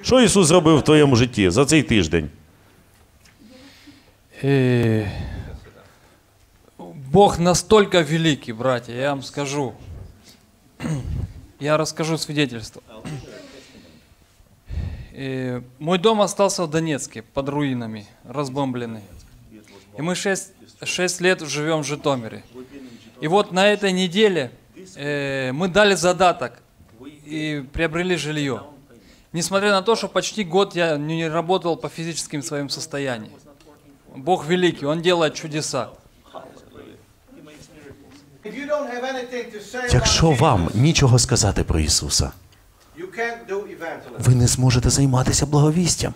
Що Ісус зробив в твоєму житті за цей тиждень? Бог настолько великий, братья, я вам скажу. Я расскажу свидетельство. Мой дом остался в Донецке, под руинами, разбомбленный. И мы 6 лет живем в Житомире. И вот на этой неделе мы дали задаток и приобрели жилье. Несмотря на то, что почти год я не работал по физическим своим состояниям. Бог великий, Он делает чудеса. Якщо вам нічого сказати про Ісуса, ви не зможете займатися благовістям.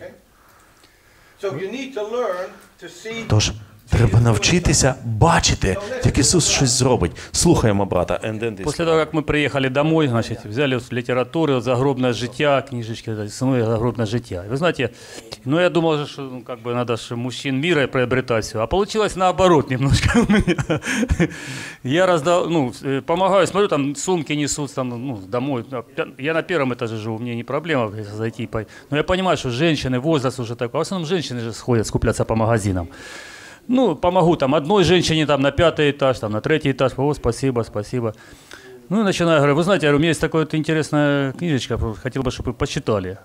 Тож, треба навчитися бачити, як Ісус щось зробить. Слухаємо брата. После того, как мы приехали домой, значит, взяли литературу «Загробное життя», книжечки «Загробное життя». Вы знаете, ну я думал, что ну, как бы надо же мужчин мира приобретать все, а получилось наоборот немножко у меня. Я раздал, ну, помогаю, смотрю, там сумки несут там, ну, домой. Я на первом этаже живу, мне не проблема зайти. Но я понимаю, что женщины, возраст уже такой, в основном женщины же сходят скупляться по магазинам. Ну, помогу там одной женщине там на 5-й этаж, там на 3-й этаж, о, спасибо, спасибо. Ну, и начинаю, говорю, вы знаете, у меня есть такая вот интересная книжечка, хотел бы, чтобы вы почитали.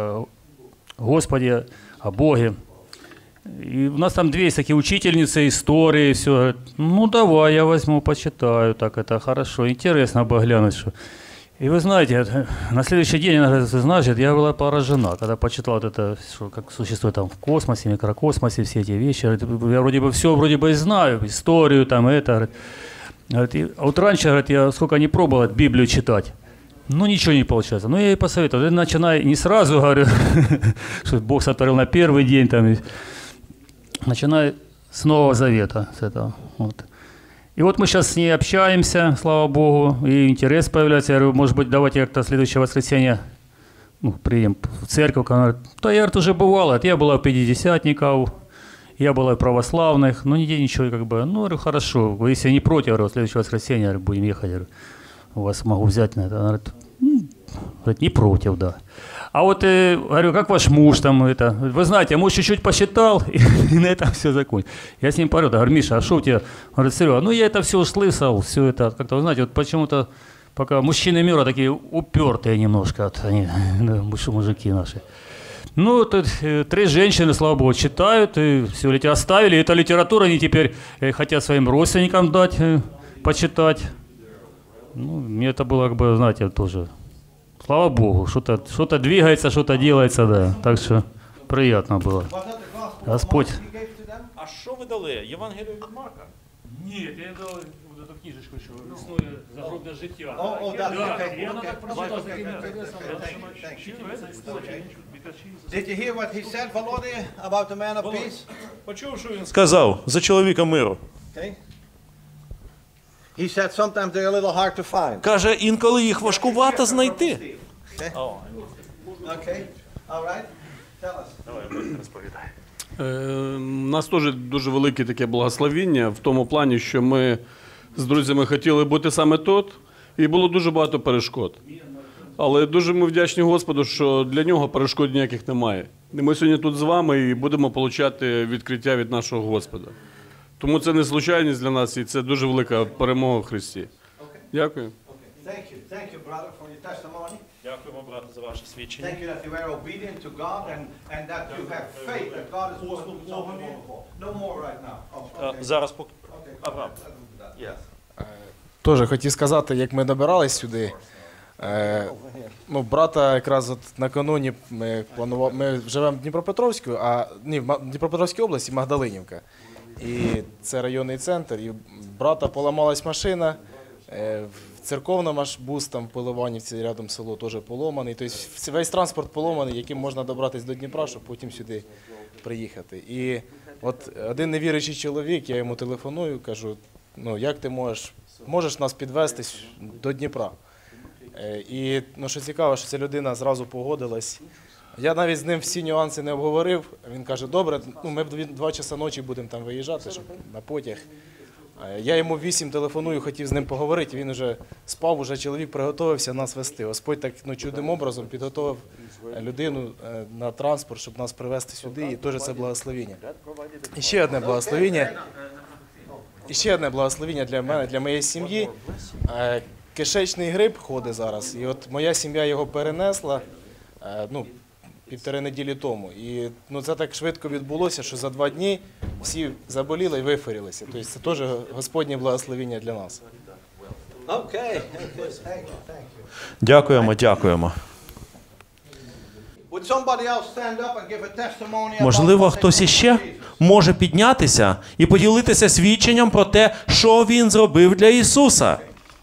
Господи, о Боге. И у нас там 2 есть такие учительницы истории, все. Говорят, ну, давай, я возьму, почитаю, так это хорошо, интересно обглянуть, что... И вы знаете, на следующий день, она говорит, знаешь, я была поражена, когда почитал вот это, что, как существует там в космосе, микрокосмосе, все эти вещи. Я вроде бы все и знаю, историю там, это. Говорит, а вот раньше, говорит, я сколько не пробовал Библию читать, ну ничего не получается. Ну я ей посоветовал, начинай не сразу, говорю, что Бог сотворил на первый день, там, начинай с Нового Завета, с этого, вот. И вот мы сейчас с ней общаемся, слава Богу, и интерес появляется. Я говорю, может быть, давайте как-то следующее воскресенье ну, приедем в церковь. Она говорит, да я говорит, уже бывала, я была у пятидесятников, я была у православных, но нигде ничего, как бы, ну, говорю, хорошо, вы если не против, говорю, следующее воскресенье, говорю, будем ехать, говорю, у вас могу взять на это. Она говорит, не против, да. А вот, говорю, как ваш муж там, это, вы знаете, муж чуть-чуть посчитал, и на этом все закончилось. Я с ним говорю, говорю, Миша, а что у тебя? Говорит, Серега, ну я это все услышал, все это, как-то, вы знаете, вот почему-то, пока мужчины мира такие упертые немножко, вот, они, мужики наши. Ну, тут 3 женщины, слава богу, читают, и все, оставили, эту литературу они теперь хотят своим родственникам дать, почитать. Ну, мне это было, как бы, знаете, тоже... Слава Богу, что-то двигается, что-то делается, да. Так что приятно было. Господь. А що ви дали? Євангелію від Марка? Ні, я дав эту книжечку, що існує загробне життя. Я так прочитав з таким інтересом. Did you hear what he said, Volodya, about the man of peace? Почув, що він сказав за чоловіка миру. Okay. He said sometimes they're a little hard to find. Каже, інколи їх важкувато знайти. Okay. Okay. All right. Tell us. У нас теж дуже велике таке благословіння в тому плані, що ми з друзями хотіли бути саме тут, і було дуже багато перешкод. Але дуже ми вдячні Господу, що для нього перешкод ніяких немає. І ми сьогодні тут з вами і будемо отримати відкриття від нашого Господа. Тому це не случайність для нас, і це дуже велика перемога в Христі. Дякую. Thank you, brother, for your testimony. Дякуємо, брате, за ваше свідчення. Thank you that you were obedient to God and that you have faith that God is going to do something wonderful. No more right now. Oh, okay. Зараз поки... Okay. Авраам. Yes. Теж хотів сказати, як ми добирались сюди. Ну, брата якраз от накануні ми живемо в Дніпропетровську, в Дніпропетровській області, Магдалинівка. І це районний центр, і брата поламалась машина, в церковному аж бус там в Поливанівці, рядом село, теж поломаний. Тобто весь транспорт поломаний, яким можна добратися до Дніпра, щоб потім сюди приїхати. І от один невіруючий чоловік, я йому телефоную, кажу, ну як ти можеш нас підвезти до Дніпра? І ну, що цікаво, що ця людина зразу погодилась. Я навіть з ним всі нюанси не обговорив. Він каже, добре, ну, ми в 2 часа ночі будемо там виїжджати, щоб на потяг. Я йому 8 телефоную, хотів з ним поговорити, він вже спав, уже чоловік приготувався нас вести. Господь так чудним образом підготував людину на транспорт, щоб нас привезти сюди, і теж це благословення. І ще одне благословення для мене, для моєї сім'ї. Кишечний грип ходить зараз, і от моя сім'я його перенесла, 1,5 неділі тому. І це так швидко відбулося, що за 2 дні всі заболіли і вихворілися. Тобто це теж Господнє благословення для нас. Okay. Дякуємо, дякуємо. Would somebody else stand up and give a testimony about Можливо, what they хтось did іще for Jesus? може піднятися і поділитися свідченням про те, що він зробив для Ісуса.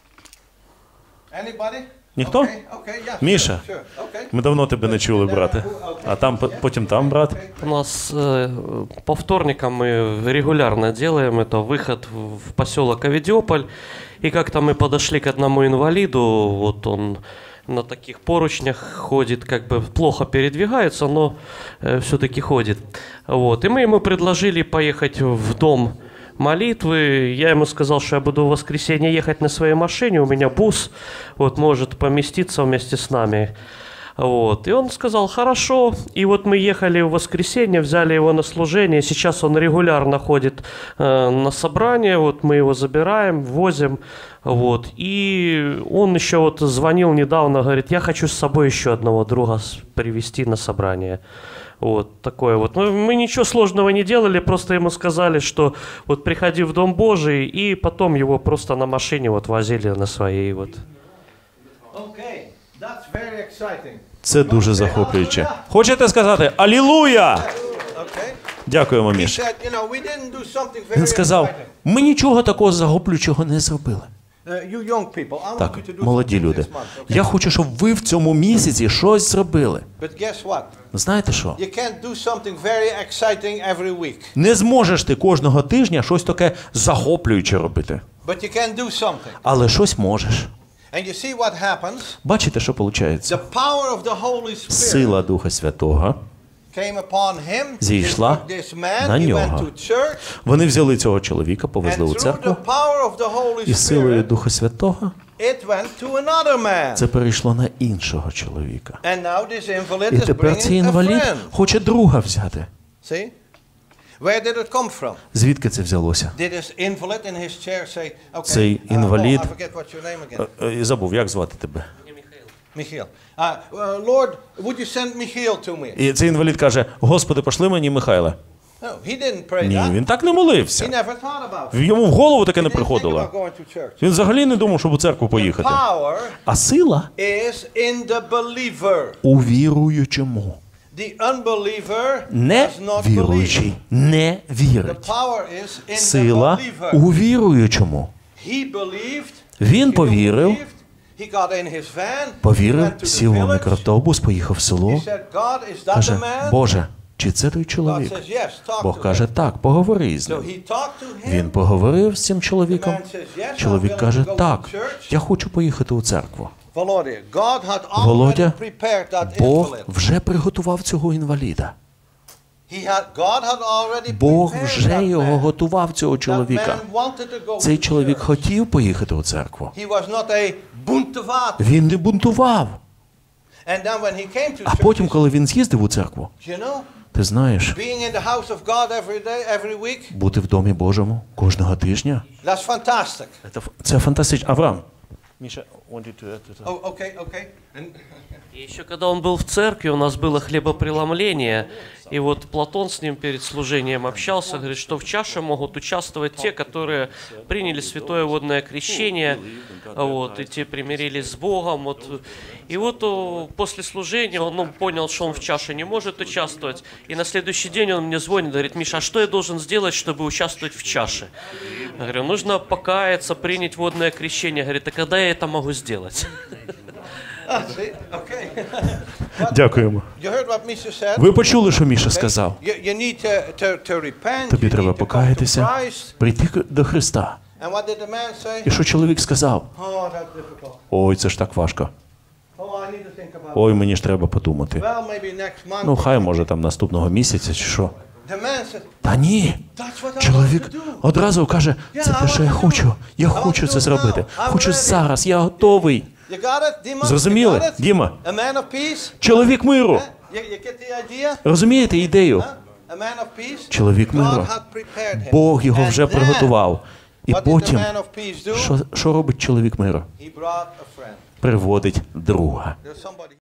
Anybody? Ніхто? Okay, okay, yeah, Міша, sure, okay. ми давно тебе не чули, брате. А там, потім там, брат. У нас по вторникам мы регулярно делаем это выход в поселок Авидиополь. И как-то мы подошли к одному инвалиду, вот он на таких поручнях ходит, как бы плохо передвигается, но все-таки ходит. Вот. И мы ему предложили поехать в дом молитвы. Я ему сказал, что я буду в воскресенье ехать на своей машине, у меня бус вот, может поместиться вместе с нами. Вот. И он сказал, хорошо. И вот мы ехали в воскресенье, взяли его на служение. Сейчас он регулярно ходит на собрание. Вот мы его забираем, возим. Вот. И он еще вот звонил недавно, говорит, я хочу с собой еще одного друга привести на собрание. Вот такое вот. Мы ничего сложного не делали, просто ему сказали, что вот приходи в Дом Божий, и потом его просто на машине вот возили на своей вот. Okay, that's very exciting. Це дуже захоплююче. Хочете сказати «Алілуя»? Okay. Дякуємо, He Міш. said, we didn't do something very Він сказав, exciting. ми нічого такого захоплюючого не зробили. You young people, I want Так, you to do молоді something люди, this month, okay? я хочу, щоб ви в цьому місяці щось зробили. But guess what? Знаєте що? You can't do something very exciting every week. Не зможеш ти кожного тижня щось таке захоплююче робити. But you can do something. Але щось можеш. And you see what happens? Бачите, що виходить? The power of the Holy Spirit Сила Духа Святого came upon him. зійшла This man, на he went нього. to church. Вони взяли цього чоловіка, And повезли у through церкву, the power of the Holy і силою Spirit, Духа Святого it went to another man. це перейшло на іншого чоловіка. And now this invalid І is тепер цей bringing a інвалід friend. хоче друга взяти. See? Where did it come from? Звідки це взялося? Did this invalid in his chair say, okay, Цей інвалід- I forget what's your name again? Я забув, як звати тебе? Michiel. Lord, would you send Michiel to me? І цей інвалід каже, Господи, пошли мені Михайла. No, he didn't pray Ні, that. він так не He молився. never thought about it. Йому в голову таке не He didn't think приходило. about going to church. Він взагалі не думав, щоб у церкву поїхати. Power А сила is in the believer. у віруючому. The unbeliever Не does not віруючий believe. не The вірить. power is in Сила the believer. у віруючому. He believed. Він He повірив, believed. He got in his van. He повірив, went to the сів у village. мікроавтобус, поїхав в село. He said, God, is that Каже, the man? Боже, чи це той God чоловік? says, yes, talk Бог to каже, him. так, поговори з So ним. he talked to him. Він поговорив з цим The чоловіком. man says, yes, I'm Чоловік willing каже, to go to так, church. я хочу поїхати у церкву. Володя, God had already Володя, prepared that Бог invalid. вже приготував цього інваліда. God had already Бог prepared вже that його man. готував, цього That чоловіка. man wanted to go Цей to чоловік church. хотів поїхати у церкву. He was not a buntevaat. Він не бунтував. And then when he came to А church, потім, коли він з'їздив у церкву, you know, ти знаєш, being in the house of God every day, every week, бути в домі Божому кожного тижня, that's fantastic. це фантастично. Авраам. Міша, Oh, okay, okay. And И еще когда он был в церкви, у нас было хлебопреломление, и вот Платон с ним перед служением общался, говорит, что в чаше могут участвовать те, которые приняли святое водное крещение, вот, и те примирились с Богом. Вот. И вот после служения он понял, что он в чаше не может участвовать, и на следующий день он мне звонит, говорит, Миша, а что я должен сделать, чтобы участвовать в чаше? Я говорю, нужно покаяться, принять водное крещение. Говорит, а когда я это могу сделать? see, okay. Дякуємо. You heard what Misha said? Ви почули, що Міша Okay? сказав? You need to repent. Тобі You треба need to come to покаятися, Christ. прийти до Христа. And what did the man say? І що чоловік сказав? Oh, that's difficult. Ой, це ж так важко. Oh, I need to think about it. Ой, мені ж треба подумати. Well, maybe next month. Ну, хай може там наступного місяця чи що. The man said, Та ні. that's what I Чоловік want to do. одразу каже, це те, що я хочу. Я хочу це зробити. Хочу зараз, я готовий. You got it, Dima? Зрозуміли? You got it? Діма? A man of peace? Чоловік миру. You get the idea? Розумієте ідею? A man of peace? Чоловік миру. God had prepared him. Бог його And вже then, приготував. І what did the потім, man of peace do? що робить чоловік миру? He brought a friend. Приводить друга. There's somebody